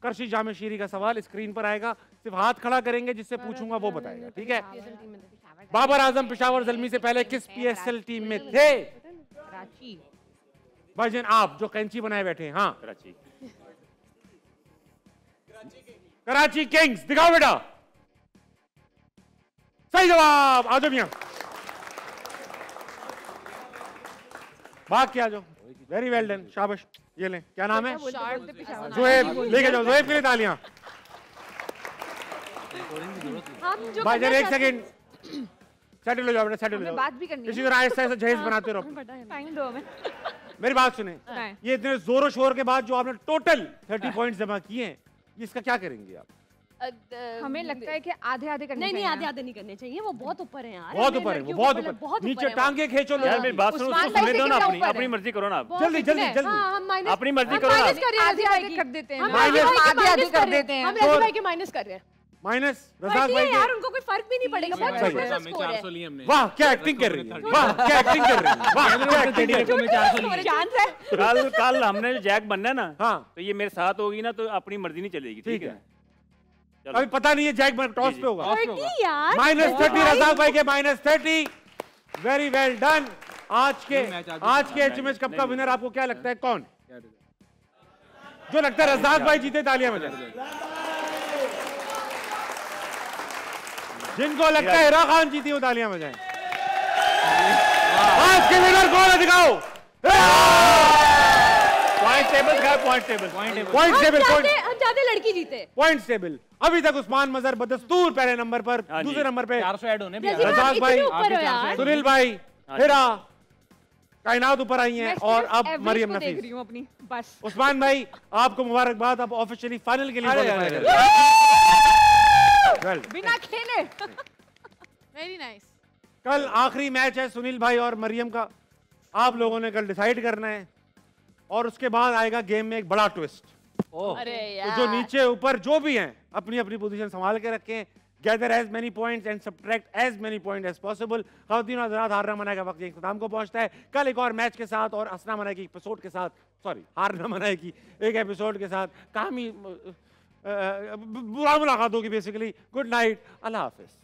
करशी जामशीरी का सवाल स्क्रीन पर आएगा, सिर्फ हाथ खड़ा करेंगे, जिससे पूछूंगा वो बताएगा, ठीक है? बाबर आजम पेशावर ज़ल्मी से पहले किस पीएसएल टीम में थे? कराची। भाईजान आप जो कैंची बनाए बैठे हैं, हाँ कराची। कराची किंग्स, दिखाओ बेटा। सही जवाब, आ जाओ मियां, भाग के आ जाओ। वेरी वेल डन, शाबाश। ये लें, क्या नाम है? जोहेब, लेके जाओ जोहेब के लिए तालियां। भाईजान एक सेकंड, सेटल हो जाओ बेटा, सेटल हो जाओ। बात भी करनी है। इसी तरह ऐसा ऐसा जहेज बनाते रहो। टाइम दो हमें। मेरी बात सुने, ये इतने जोरों शोर के बाद जो आपने टोटल 30 पॉइंट्स जमा किए हैं, इसका क्या करेंगे आप? हमें लगता है कि आधे आधे करने नहीं आधे आधे नहीं करने चाहिए, वो बहुत ऊपर है यार। बहुत ऊपर है वो, बहुत ऊपर, नीचे टांगे खींचो लोग। यार मेरी बात सुनो, उसको सुनने दो ना, अपनी मर्जी करो ना आप। जल्दी जल्दी जल्दी, अपनी मर्जी करो ना। आधे आधे कर देते हैं, आधे आधे कर देते हैं। हम रज़ी भाई के माइनस कर रहे हैं। माइनस रज़ाक भाई यार उनको कोई फर्क भी नहीं पड़ेगा। बहुत छोटा स्कोर है। वाह क्या एक्टिंग कर रही है, वाह क्या एक्टिंग कर रही है, वाह क्या एक्टिंग कर रही है। कल हमने जैक बनना है ना, हाँ तो ये मेरे साथ होगी ना, तो अपनी मर्जी नहीं चलेगी, ठीक है? अभी पता नहीं है, जैक टॉस पे होगा। यार -30 रज़ाक भाई के, -30। Very well done. आज के एचएमएच कप का विनर आपको क्या लगता है, कौन? जो लगता है रज़ाक भाई जीते, तालियां बजाएं। जिनको लगता है हिरा खान जीती, वो तालियां बजाएं। आज के विनर कौन है, दिखाओ। पॉइंट टेबल का पॉइंट टेबल हम ज्यादा लड़की जीते। पॉइंट टेबल अभी तक उस्मान मजहर बदस्तूर पहले नंबर पर, दूसरे नंबर पे 400 ऐड होने भी रज़ाक भाई, सुनील भाई, हिरा, कायनात ऊपर आई हैं, और अब मरियम नफीस। अपनी बस। उस्मान भाई आपको मुबारकबाद, आप ऑफिशियली फाइनल के लिए बिना खेले। Very nice. कल आखिरी मैच है सुनील भाई और मरियम का, आप लोगों ने कल डिसाइड करना है, और उसके बाद आएगा गेम में एक बड़ा ट्विस्ट। अरे यार, तो जो नीचे ऊपर जो भी हैं अपनी अपनी पोजीशन संभाल के रखें, gather as many points and subtract as many point as possible. ख़वातीन और हज़रात, हारना मनाए का वक्त इख्तिताम को पहुंचता है। कल एक और मैच के साथ और हंसना मनाए की एपिसोड के साथ, सॉरी हारना मनाए की एक एपिसोड के साथ कहानी बुरा मुलाकात होगी बेसिकली। गुड नाइट, अल्लाह हाफिज।